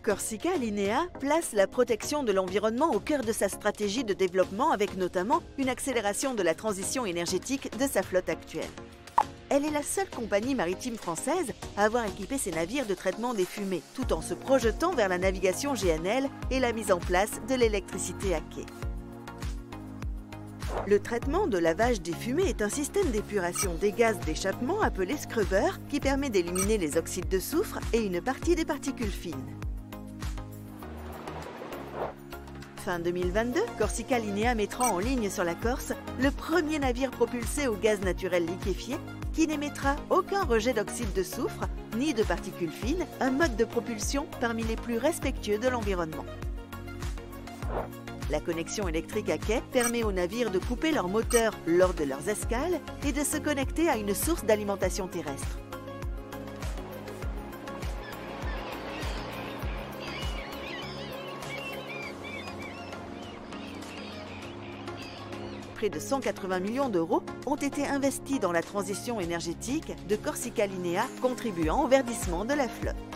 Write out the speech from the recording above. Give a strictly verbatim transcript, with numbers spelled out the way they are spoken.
Corsica Linea place la protection de l'environnement au cœur de sa stratégie de développement avec notamment une accélération de la transition énergétique de sa flotte actuelle. Elle est la seule compagnie maritime française à avoir équipé ses navires de traitement des fumées, tout en se projetant vers la navigation G N L et la mise en place de l'électricité à quai. Le traitement de lavage des fumées est un système d'épuration des gaz d'échappement appelé scrubber qui permet d'éliminer les oxydes de soufre et une partie des particules fines. Fin deux mille vingt-deux, Corsica Linea mettra en ligne sur la Corse le premier navire propulsé au gaz naturel liquéfié qui n'émettra aucun rejet d'oxyde de soufre ni de particules fines, un mode de propulsion parmi les plus respectueux de l'environnement. La connexion électrique à quai permet aux navires de couper leur moteur lors de leurs escales et de se connecter à une source d'alimentation terrestre. Près de cent quatre-vingts millions d'euros ont été investis dans la transition énergétique de Corsica Linea, contribuant au verdissement de la flotte.